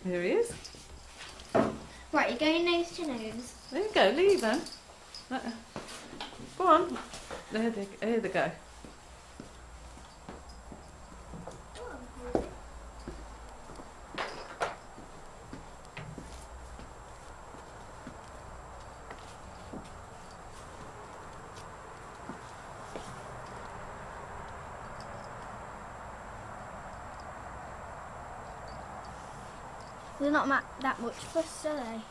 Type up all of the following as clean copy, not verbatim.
Here he is. Right, you're going nose to nose. There you go, leave him. Go on. Here they go. They're not that much fuss, are they?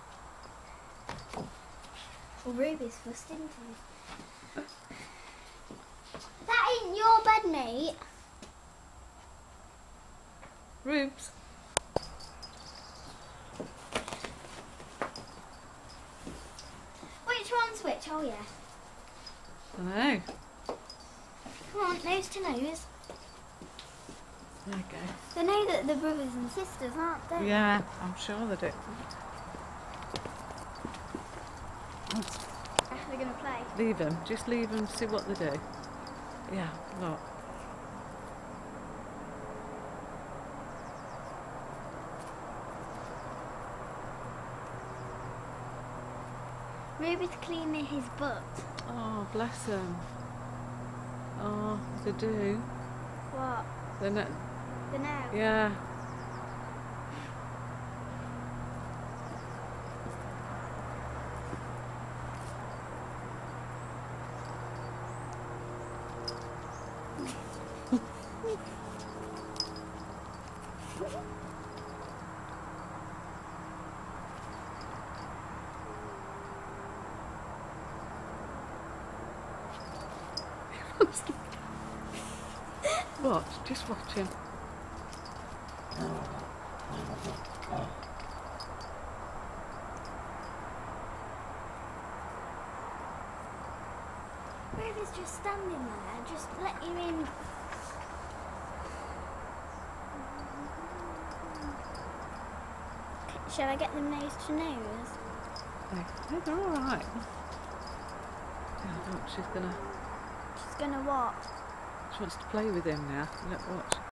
Well, Ruby's fussed, isn't he? That ain't your bed, mate. Rubes. Which one's which? Oh, yeah. I know. Come on, nose to nose. There you go. They know that they're brothers and sisters, aren't they? Yeah, I'm sure they do. They're going to play. Leave him. Just leave him, see what they do. Yeah, look. Ruby's cleaning his butt. Oh, bless him. Oh, they do. What? They're not. The know. Yeah. Watch, just watch him. Ruby's just standing there, just let you in. Shall I get them nose to nose? No, they're all right. Yeah, look, she's gonna She's gonna what? She wants to play with him now. Look, watch.